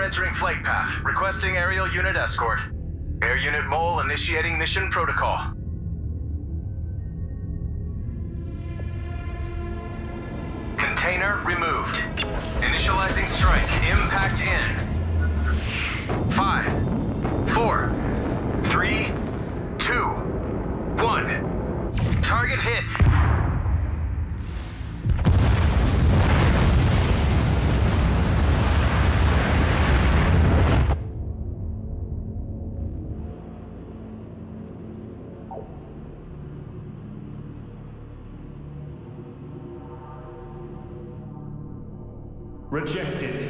entering flight path, requesting aerial unit escort. Air Unit Mole initiating mission protocol. Container removed. Initializing strike. Impact in. 5, 4, 3, 2, 1. Target hit. Rejected.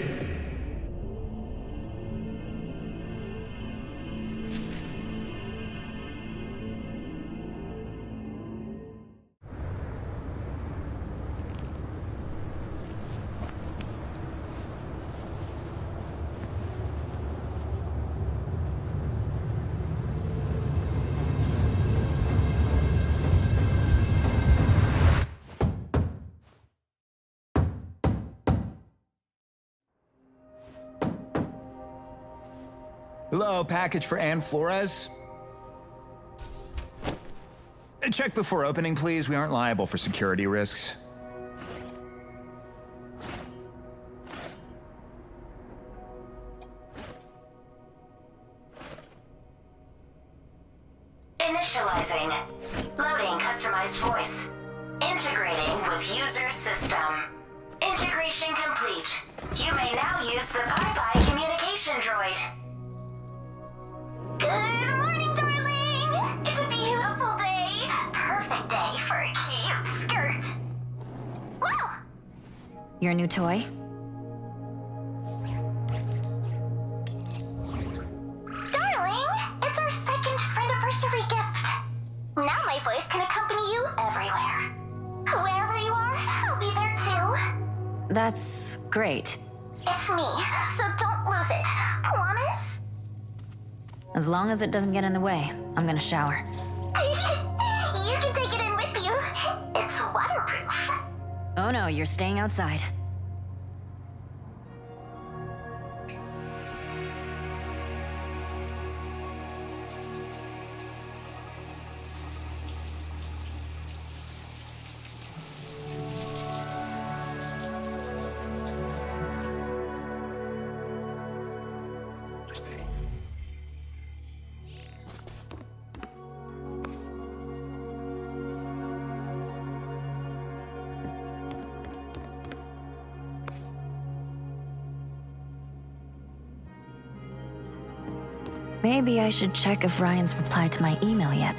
Hello, package for Ann Flores? Check before opening, please. We aren't liable for security risks. Initializing. Loading customized voice. Integrating with user system. Integration complete. You may now use the Bye-Bye communication droid. Good morning, darling! It's a beautiful day. Perfect day for a cute skirt. Wow! Your new toy? Darling, it's our second friendiversary gift. Now my voice can accompany you everywhere. Wherever you are, I'll be there too. That's great. It's me, so don't lose it. Promise? As long as it doesn't get in the way, I'm gonna shower. You can take it in with you. It's waterproof. Oh no, you're staying outside. Maybe I should check if Ryan's replied to my email yet.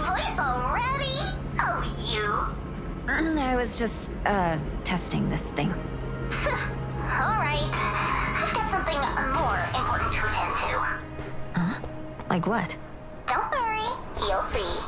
voice already? Oh, you. I was just, testing this thing. Alright. I've got something more important to attend to. Huh? Like what? Don't worry, you'll see.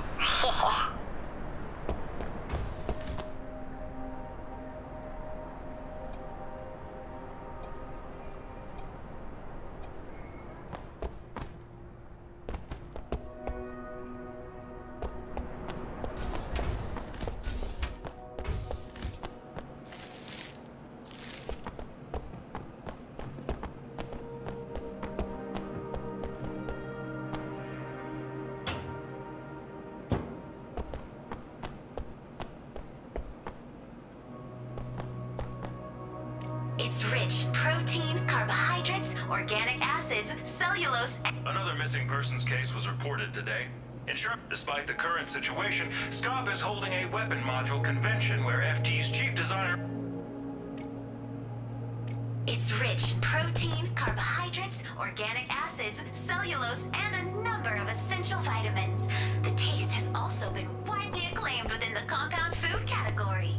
It's rich protein, carbohydrates, organic acids, cellulose, Another missing persons case was reported today. Despite the current situation, SCOP is holding a weapon module convention where FT's chief designer... It's rich in protein, carbohydrates, organic acids, cellulose, and a number of essential vitamins. The taste has also been widely acclaimed within the compound food category.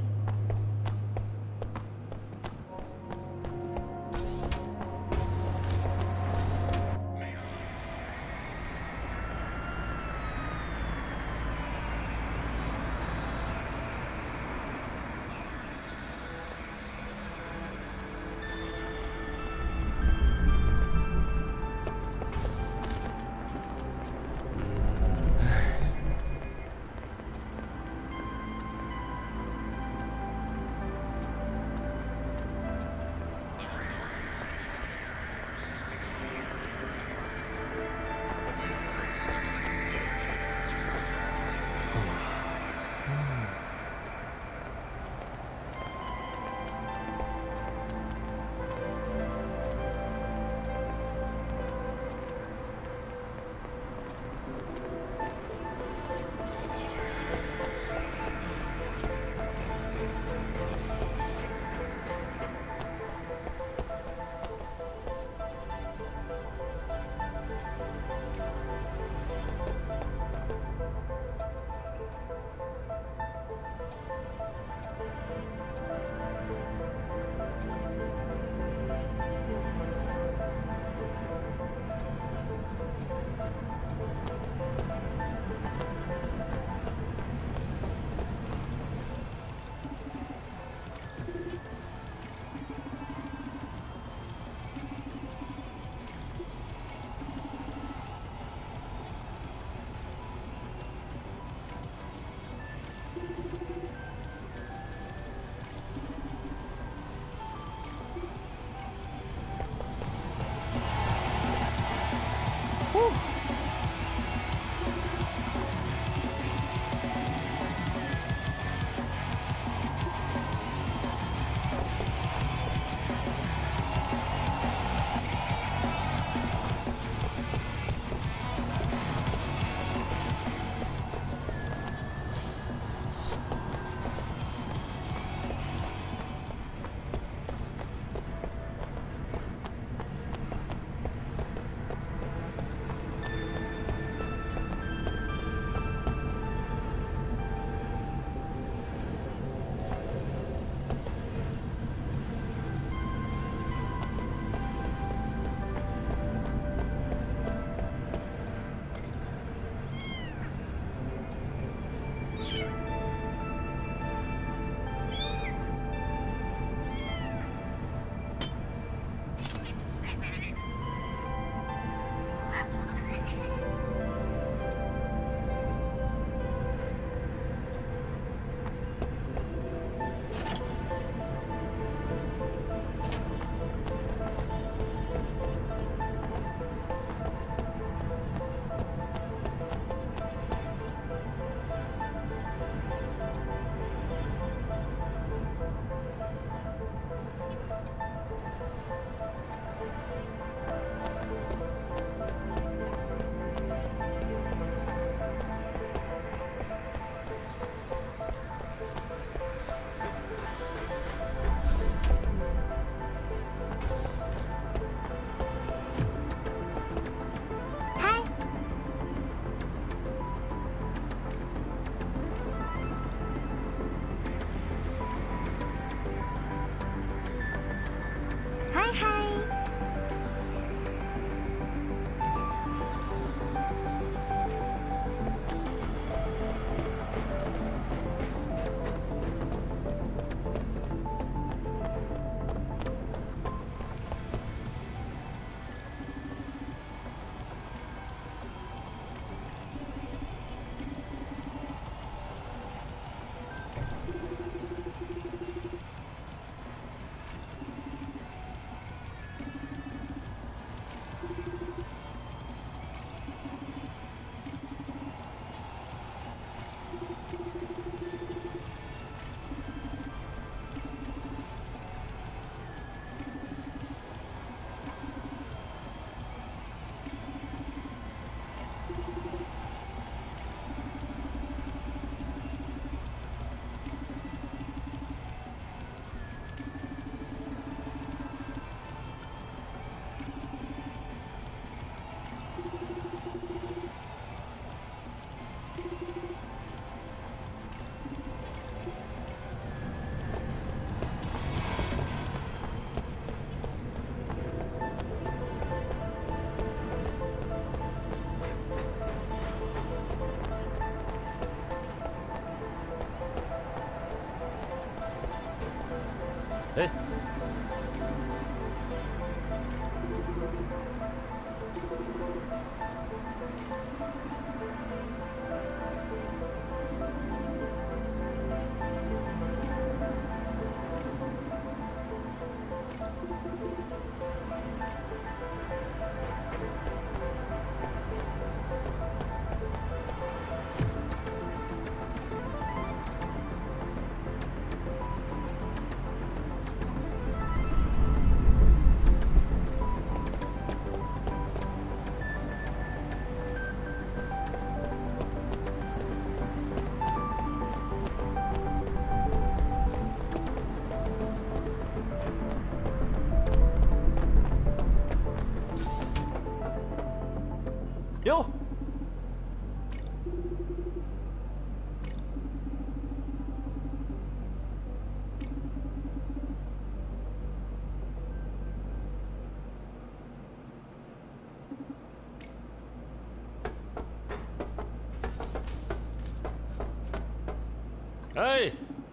哎，哟，哎。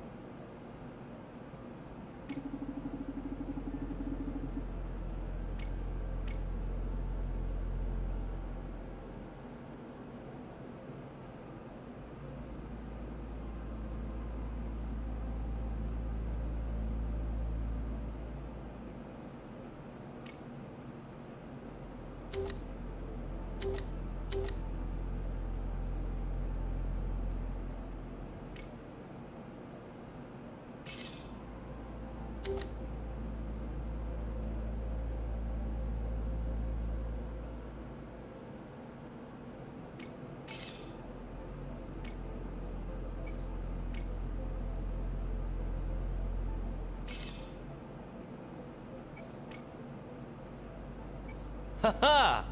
哈哈！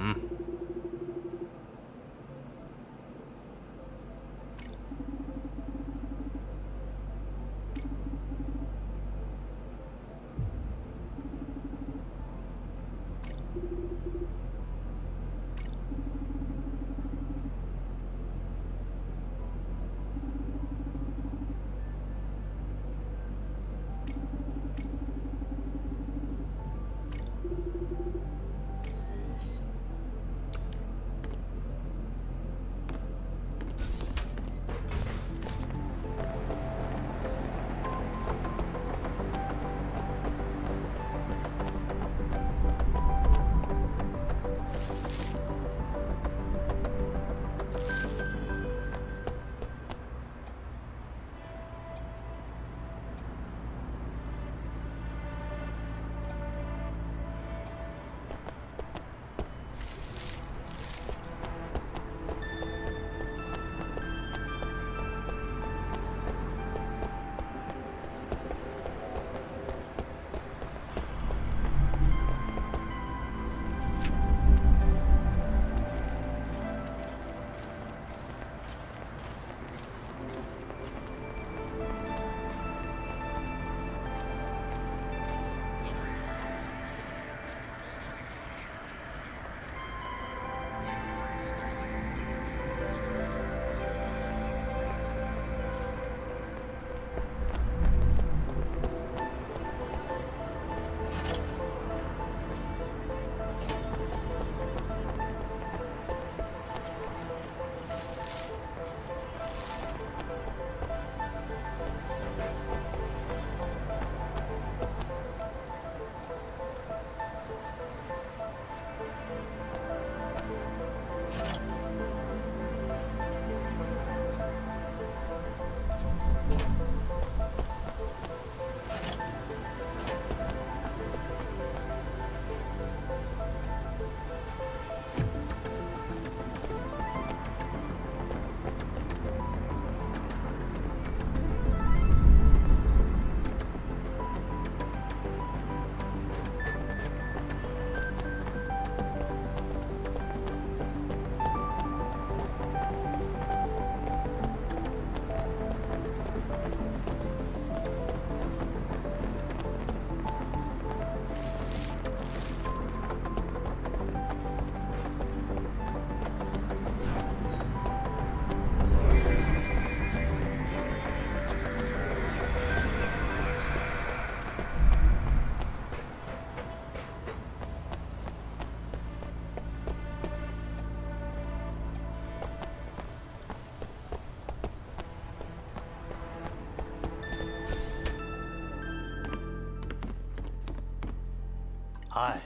Hi.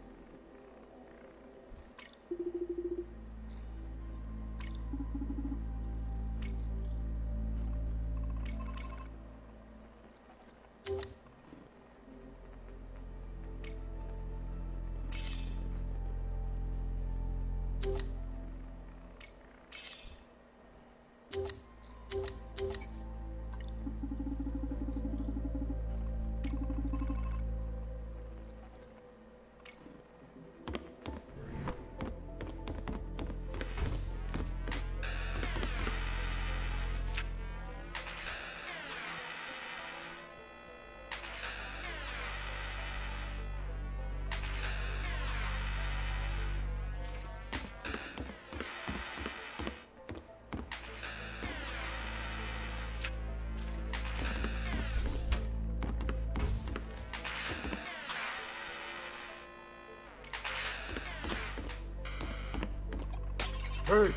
Hey!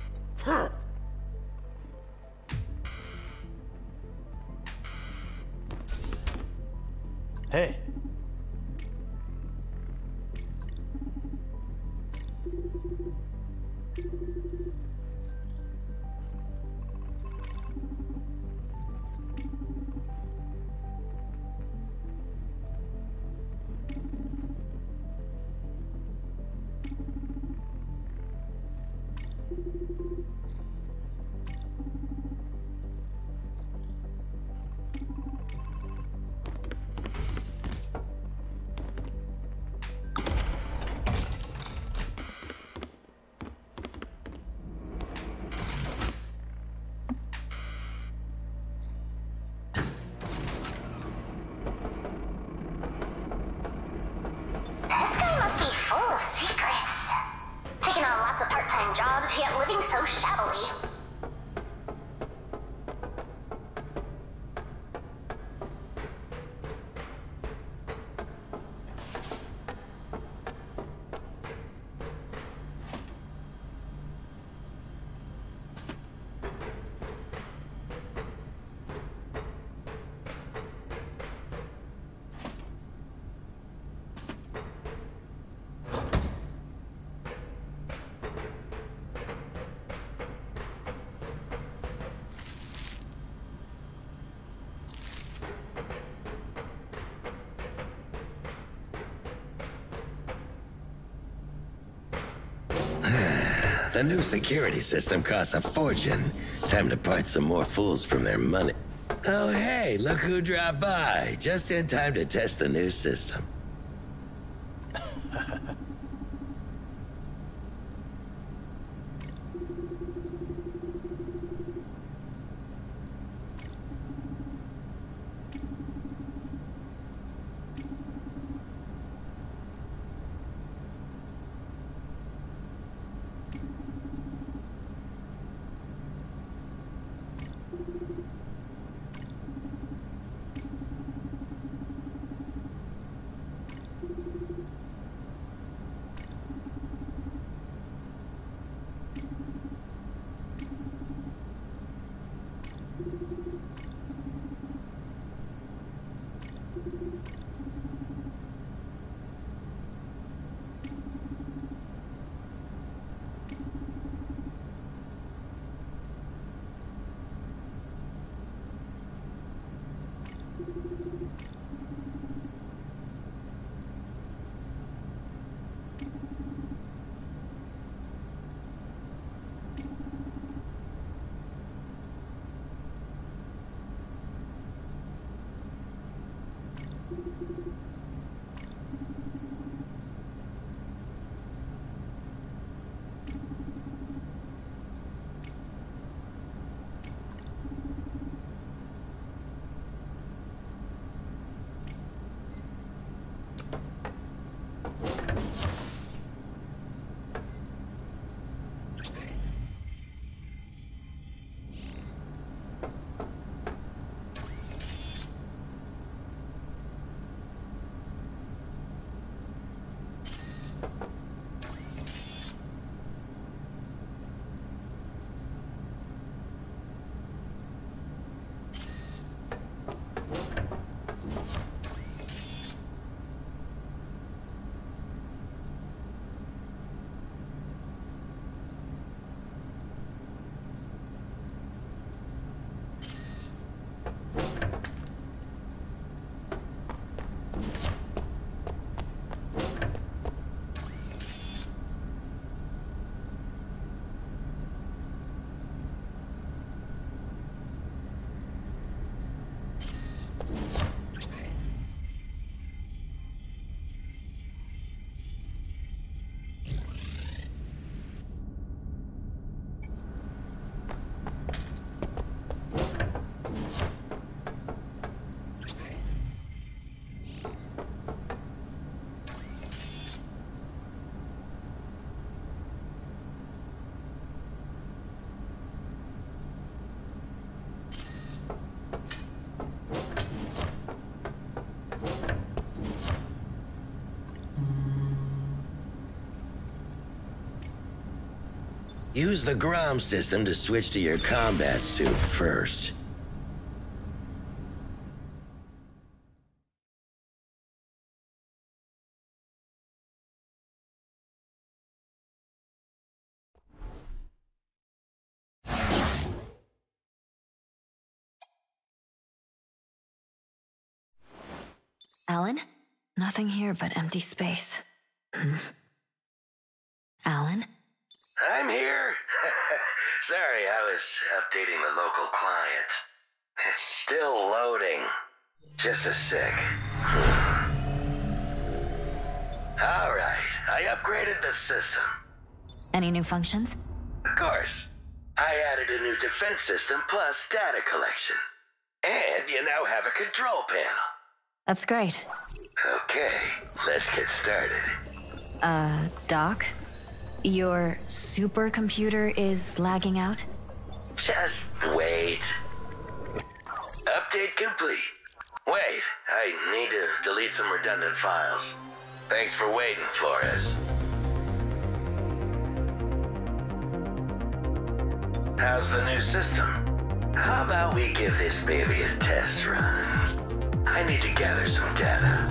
Hey. yet living so shabbily. The new security system costs a fortune. Time to part some more fools from their money. Oh, hey, look who dropped by. Just in time to test the new system. Use the Grom system to switch to your combat suit first. Alan? Nothing here but empty space. Alan? I'm here. Sorry, I was updating the local client. It's still loading. Just a sec. Alright, I upgraded the system. Any new functions? Of course. I added a new defense system plus data collection. And you now have a control panel. That's great. Okay, let's get started. Doc? Your supercomputer is lagging out? Just wait. Update complete. Wait, I need to delete some redundant files. Thanks for waiting, Flores. How's the new system? How about we give this baby a test run? I need to gather some data.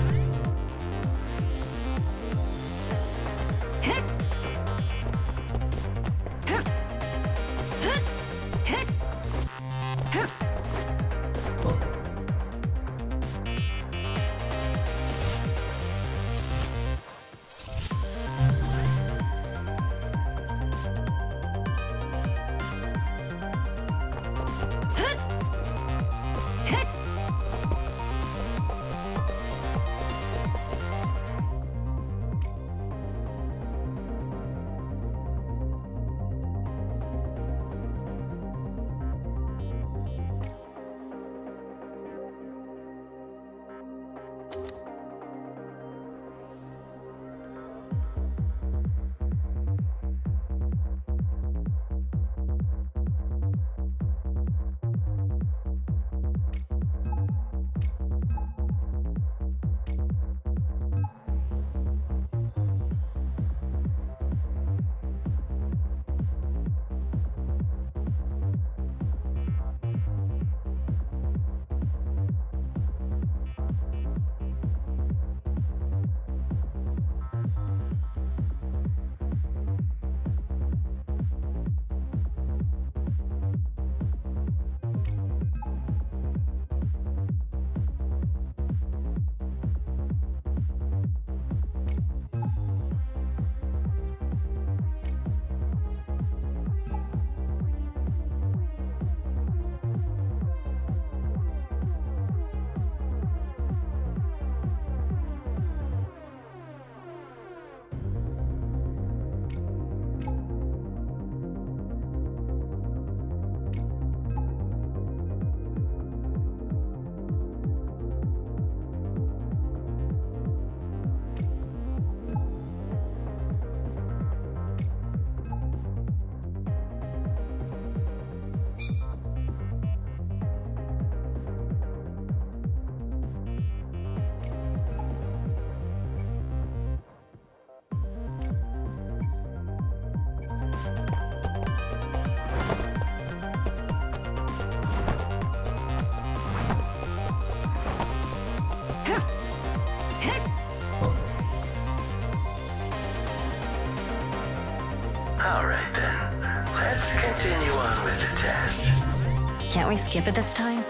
All right then, let's continue on with the test. Can't we skip it this time?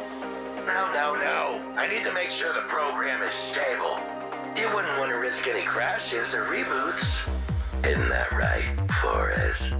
No. I need to make sure the program is stable. You wouldn't want to risk any crashes or reboots. Isn't that right, Flores?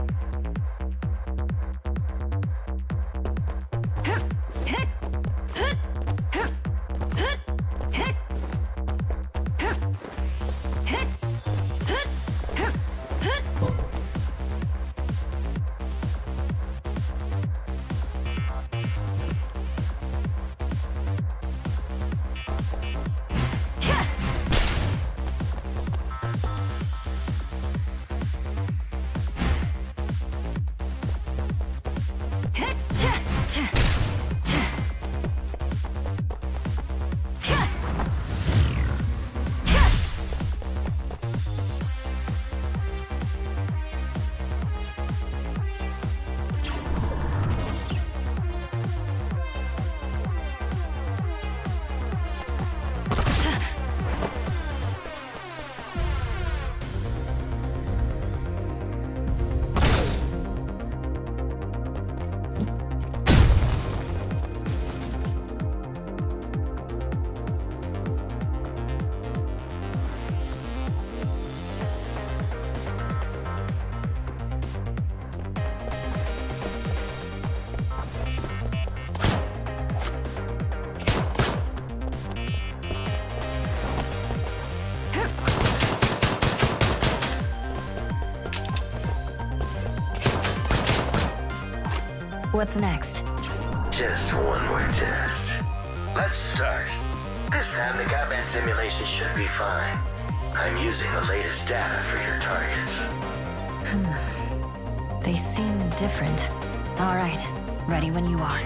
What's next? Just one more test. Let's start. This time the combat simulation should be fine. I'm using the latest data for your targets. They seem different. All right, ready when you are.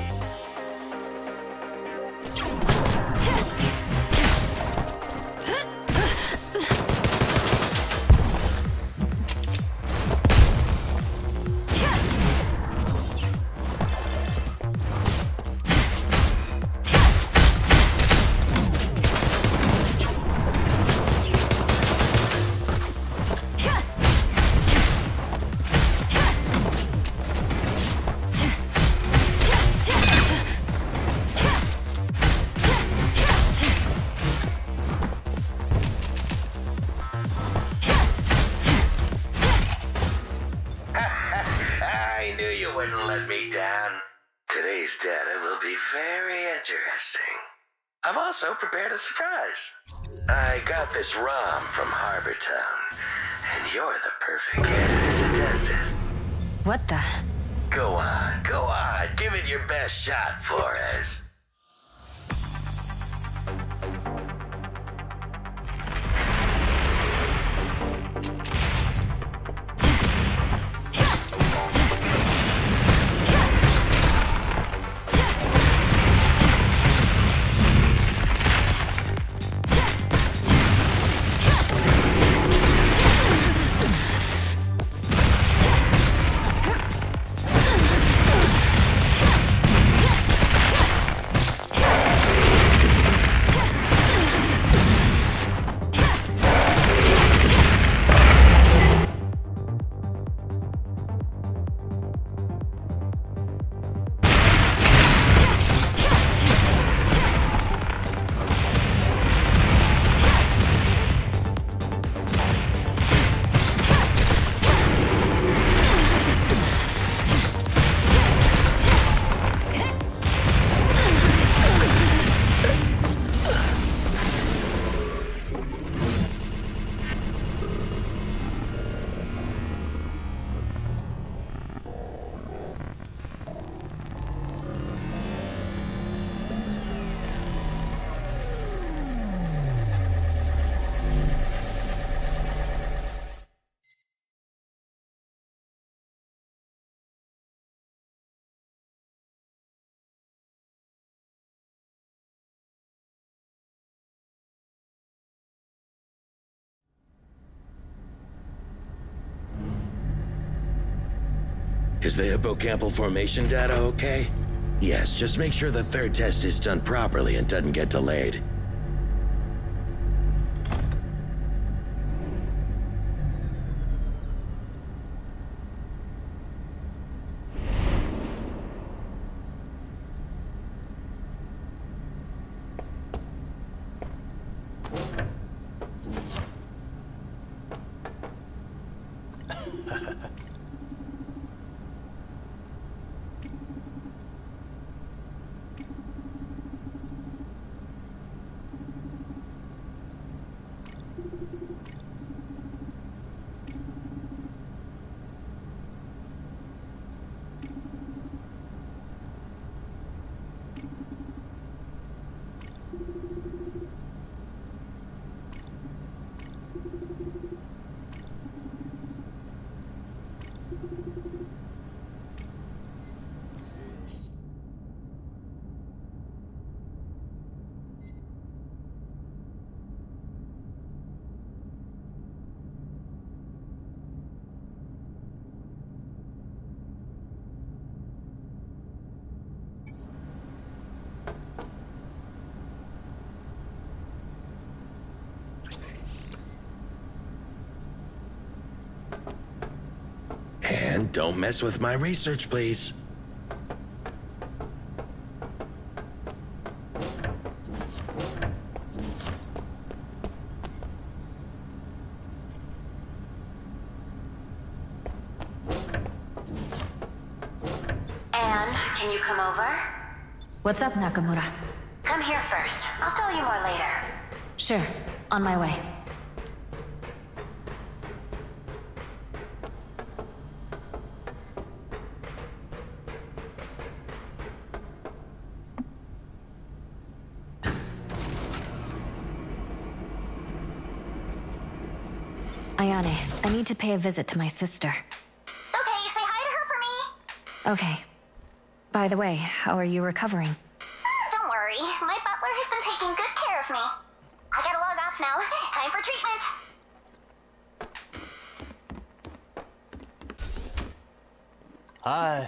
I knew you wouldn't let me down. Today's data will be very interesting. I've also prepared a surprise. I got this ROM from Harbor Town, and you're the perfect candidate to test it. What the? Go on, give it your best shot, Flores. Is the hippocampal formation data okay? Yes, just make sure the third test is done properly and doesn't get delayed. And don't mess with my research, please. Anne, can you come over? What's up, Nakamura? Come here first. I'll tell you more later. Sure, on my way. I Ayane, I need to pay a visit to my sister. Okay, say hi to her for me. Okay. By the way, how are you recovering? Don't worry, my butler has been taking good care of me. I gotta log off now. Time for treatment. Hi.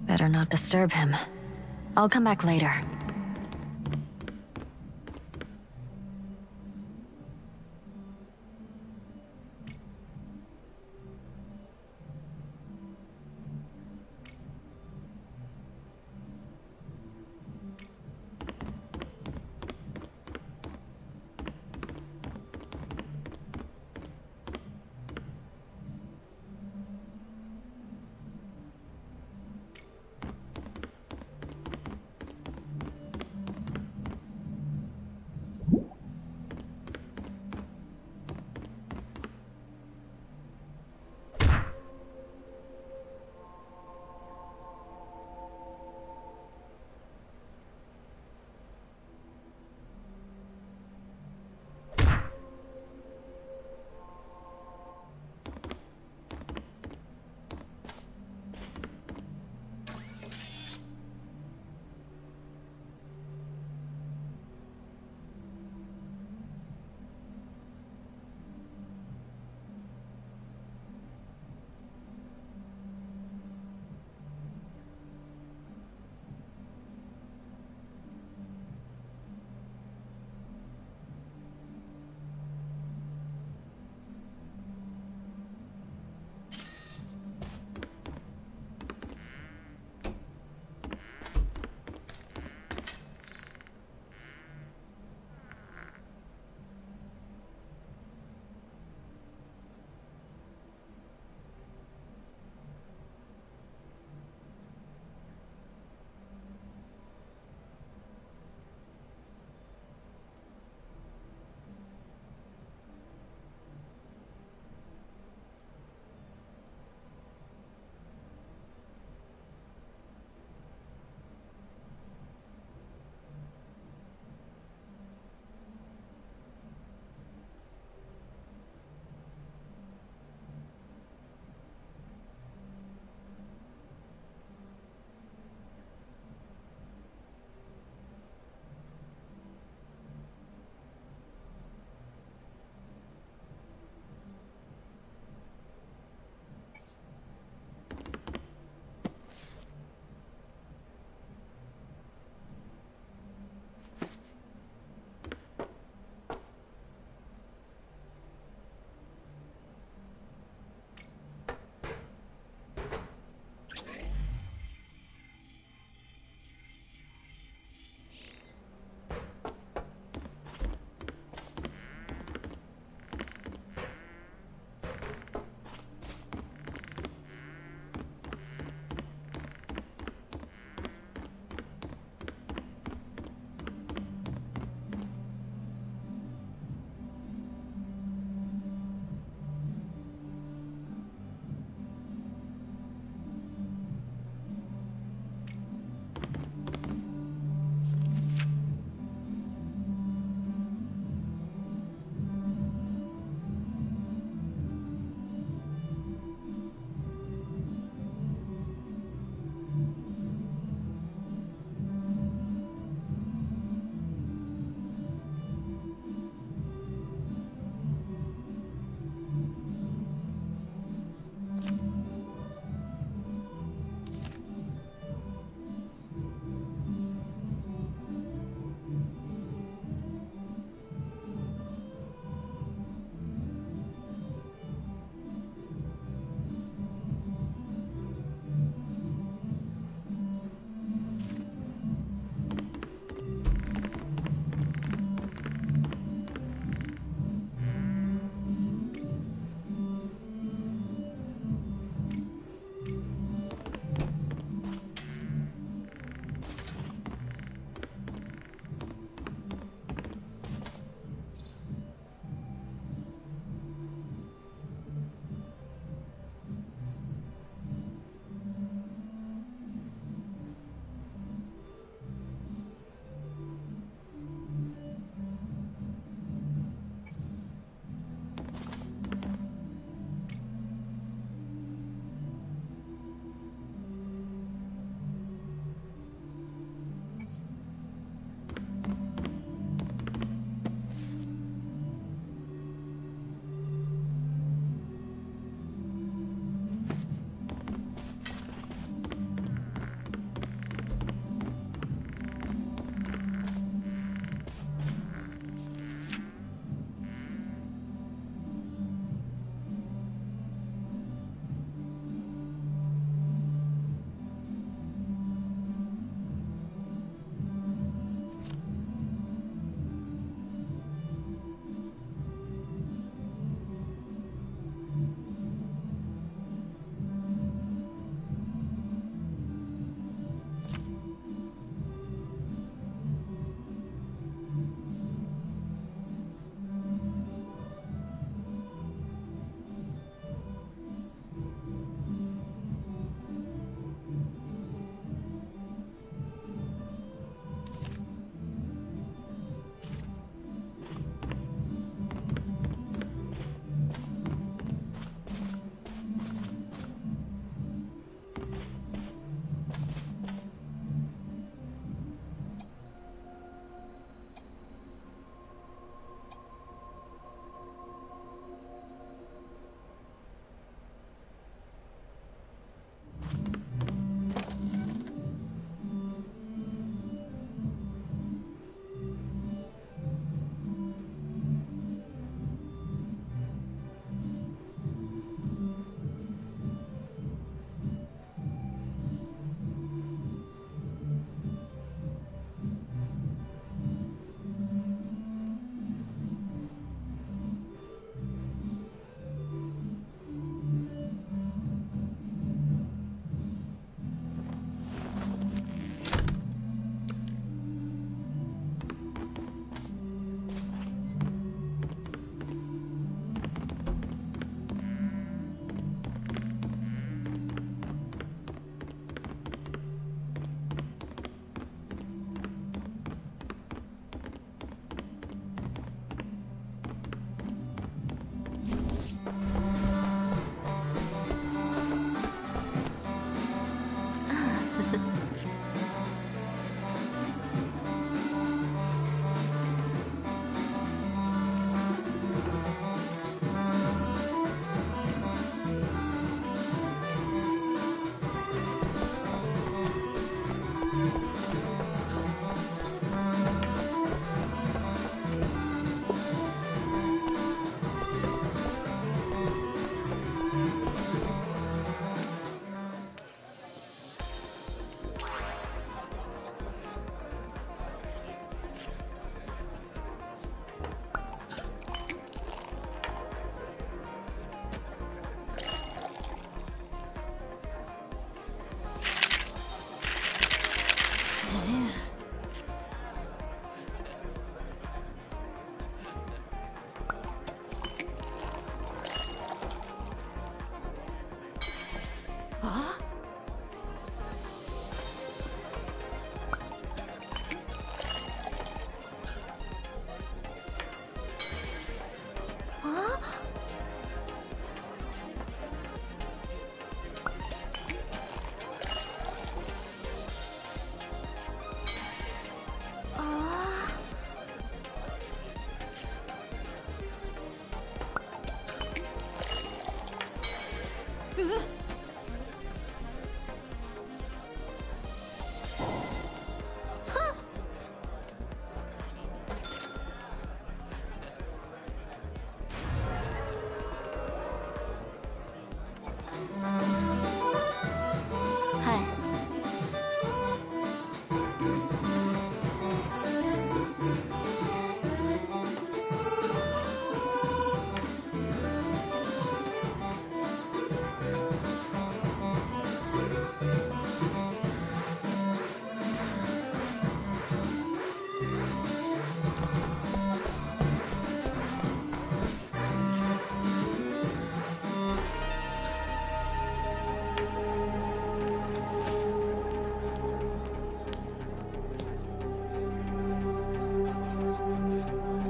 Better not disturb him. I'll come back later.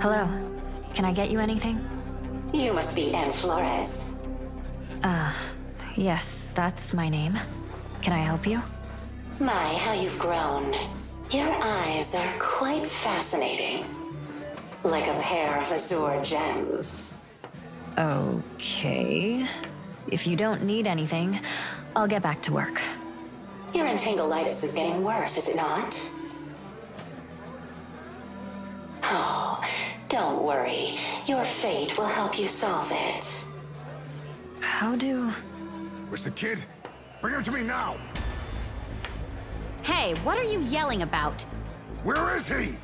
Hello. Can I get you anything? You must be Anne Flores. Yes, that's my name. Can I help you? My, how you've grown. Your eyes are quite fascinating. Like a pair of azure gems. Okay. If you don't need anything, I'll get back to work. Your entanglitis is getting worse, is it not? Oh, don't worry. Your fate will help you solve it. How do... Where's the kid? Bring him to me now! Hey, what are you yelling about? Where is he?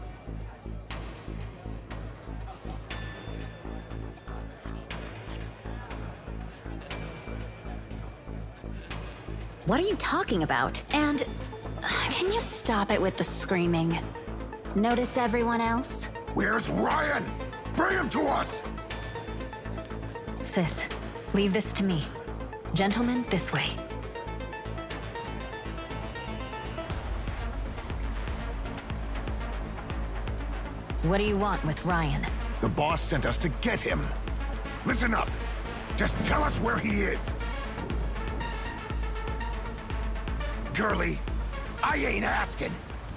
What are you talking about? And can you stop it with the screaming? Notice everyone else? Where's Ryan? Bring him to us! Sis, leave this to me. Gentlemen, this way. What do you want with Ryan? The boss sent us to get him. Listen up. Just tell us where he is. Girlie, I ain't asking.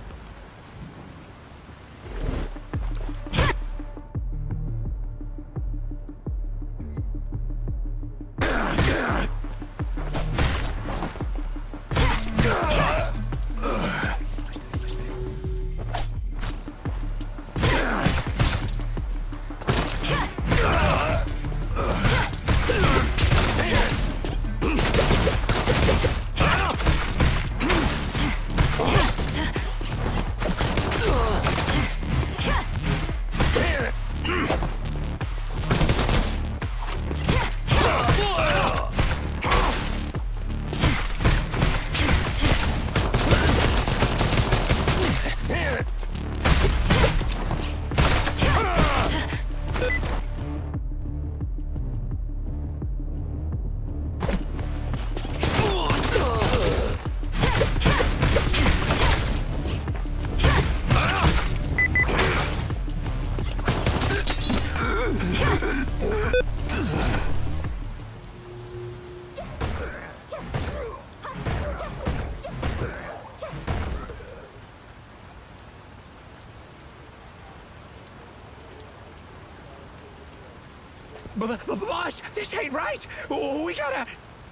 Boss, this ain't right! We gotta...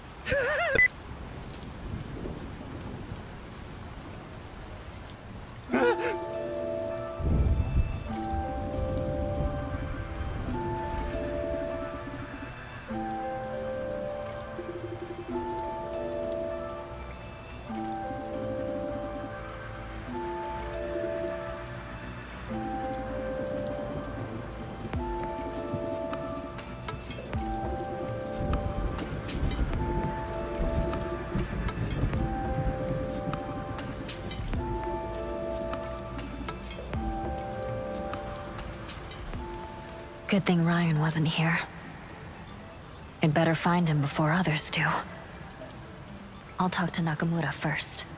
Good thing Ryan wasn't here. I'd better find him before others do. I'll talk to Nakamura first.